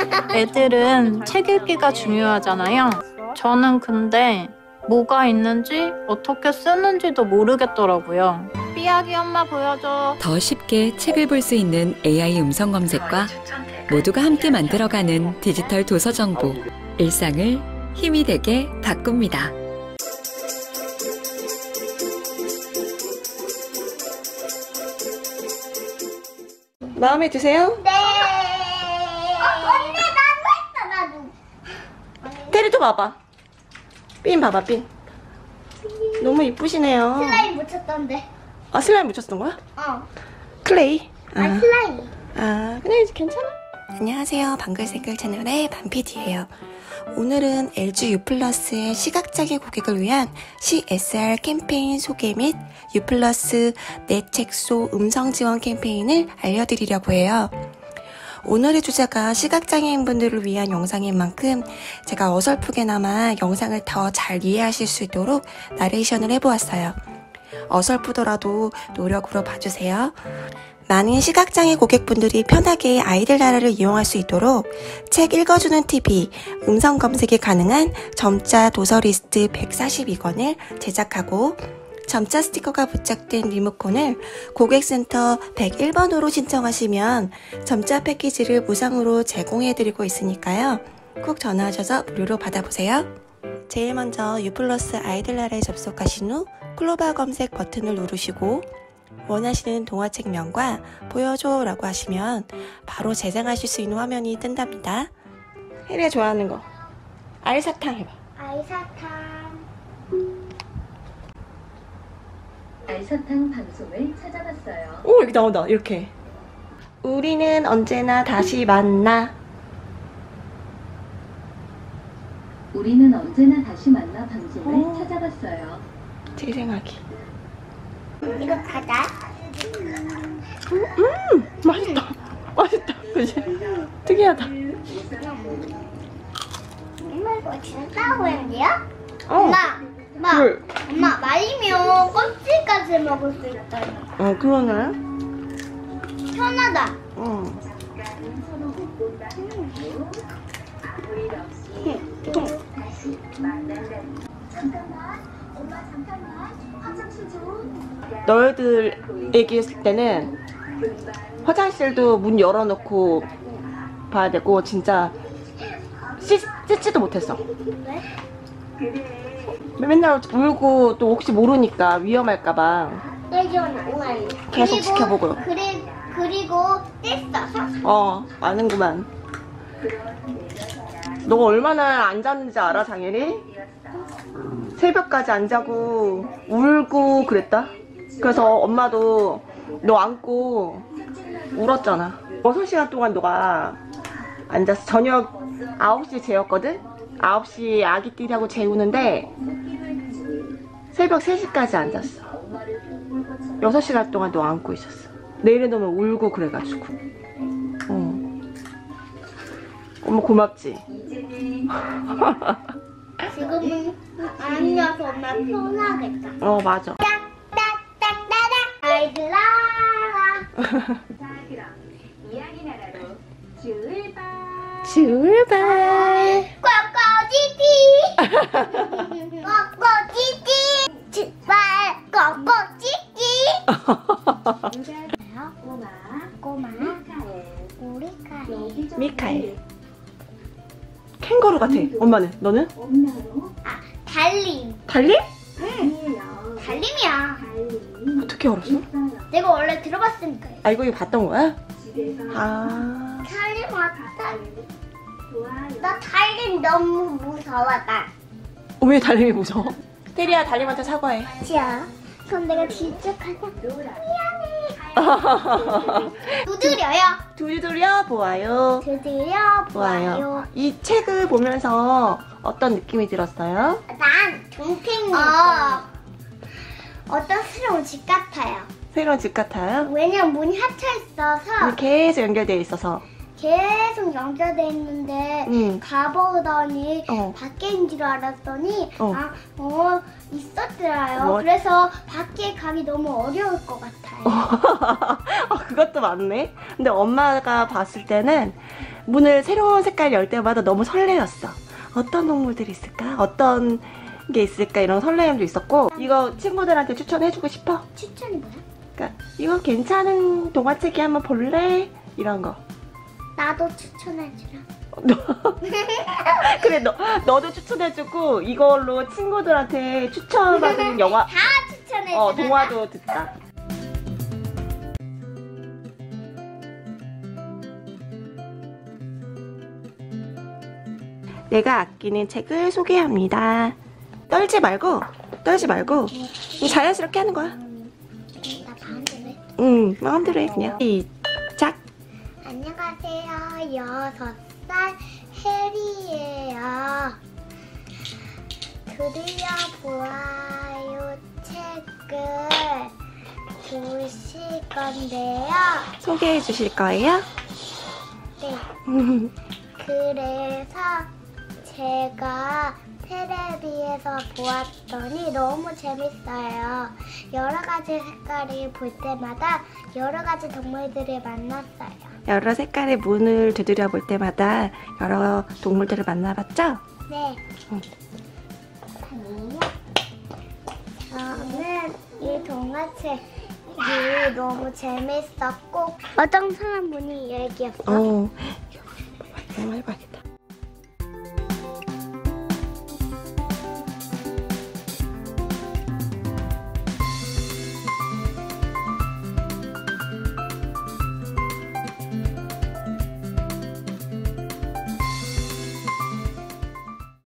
애들은 책 읽기가 중요하잖아요. 저는 근데 뭐가 있는지 어떻게 쓰는지도 모르겠더라고요. 삐약이 엄마 보여줘. 더 쉽게 책을 볼 수 있는 AI 음성 검색과 모두가 함께 만들어가는 디지털 도서 정보. 일상을 힘이 되게 바꿉니다. 마음에 드세요? 네. 언니 나도 했어 나도. 테리도 봐봐. 삔 봐봐 삔. 너무 이쁘시네요. 슬라임 묻혔던데. 아 슬라임 묻혔던 거야? 클레이? 슬라임. 그래 괜찮아. 안녕하세요. 방글생글 채널의 반PD예요. 오늘은 LG U+의 시각장애 고객을 위한 CSR 캠페인 소개 및 U+ 내 책소 음성 지원 캠페인을 알려드리려고 해요. 오늘의 주제가 시각장애인분들을 위한 영상인 만큼 제가 어설프게나마 영상을 더 잘 이해하실 수 있도록 나레이션을 해보았어요. 어설프더라도 노력으로 봐주세요. 많은 시각장애 고객분들이 편하게 아이들 나라를 이용할 수 있도록 책 읽어주는 TV, 음성 검색이 가능한 점자 도서 리스트 142권을 제작하고 점자 스티커가 부착된 리모컨을 고객센터 101번으로 신청하시면 점자 패키지를 무상으로 제공해드리고 있으니까요. 꼭 전화하셔서 무료로 받아보세요. 제일 먼저 U+ 아이들 나라에 접속하신 후 클로바 검색 버튼을 누르시고 원하시는 동화책명과 보여줘 라고 하시면 바로 재생하실 수 있는 화면이 뜬답니다. 혜리가 좋아하는 거 알사탕 해봐. 알사탕 방송을 찾아봤어요. 오 여기 나온다. 이렇게 우리는 언제나 다시 만나. 우리는 언제나 다시 만나 방송을 찾아봤어요. 재생하기. 이거 가자. 맛있다. 맛있다. 그치? 특이하다. 엄마 이거 진짜 보이는데요? 어. 엄마 말리면 껍질까지 먹을 수 있다. 그러네. 편하다. 너희들 얘기했을 때는 화장실도 문 열어놓고 봐야 되고 진짜 씻지도 못했어. 맨날 울고 또 혹시 모르니까 위험할까봐 계속 지켜보고요. 그리고 뗐어. 아는구만. 너 얼마나 안 잤는지 알아, 장혜리? 새벽까지 안 자고 울고 그랬다. 그래서 엄마도 너 안고 울었잖아. 6시간 동안 너가 안 잤어. 저녁 9시에 재웠거든? 9시에 아기띠하고 재우는데 새벽 3시까지 안 잤어. 6시간 동안 너 안고 있었어. 내일은 너무 울고 그래가지고. 엄마 고맙지? 지금은 아니어서 엄마 편하겠다. 맞아. 딱딱딱딱딱 아이들아. 이야기 나라로 출발. 꼬꼬지기. 꼬꼬지기. 출발. 꼬꼬지기. 꼬마. 미카엘. 캥거루 같아. 엄마는? 너는? 달림. 달림? 달림이야. 어떻게 알았어? 내가 원래 들어봤으니까. 이거 봤던 거야? 달림 왔다. 나 달림 너무 무서워. 왜 달림이 무서워? 테리야 달림한테 사과해. 자, 그럼 내가 직접 가자. 미안해. 두드려요. 두드려 보아요. 두드려 보아요. 이 책을 보면서 어떤 느낌이 들었어요? 난 동생이 어떤 새로운 집 같아요. 새로운 집 같아요? 왜냐면 문이 닫혀 있어서 계속 연결되어 있어서 계속 연결돼 있는데 가보더니 밖에인 줄 알았더니 있었더라요. 그래서 밖에 가기 너무 어려울 것 같아요. 그것도 맞네. 근데 엄마가 봤을 때는 문을 새로운 색깔 열 때마다 너무 설레었어. 어떤 동물들이 있을까? 어떤 게 있을까? 이런 설레임도 있었고, 이거 친구들한테 추천해주고 싶어? 추천이 뭐야? 그러니까 이거 괜찮은 동화책이 한번 볼래? 이런 거. 나도 추천해주라. 그래, 너도 추천해주고 이걸로 친구들한테 추천받은 영화, 다 추천해주라. 동화도 듣자. 내가 아끼는 책을 소개합니다. 떨지 말고 자연스럽게 하는 거야. 나 마음대로 해. 응, 마음대로 해 그냥. 시작. 안녕하세요. 6살 해리예요. 드디어 보아요 책을 보실 건데요. 소개해 주실 거예요? 네. 그래서 제가 텔레비에서 보았더니 너무 재밌어요. 여러 가지 색깔을 볼 때마다 여러 가지 동물들을 만났어요. 여러 색깔의 문을 두드려 볼 때마다 여러 동물들을 만나봤죠? 네. 저는 이 동화책이 너무 재밌었고 어떤 사람 분이 얘기했어? 한번 해봐야겠다.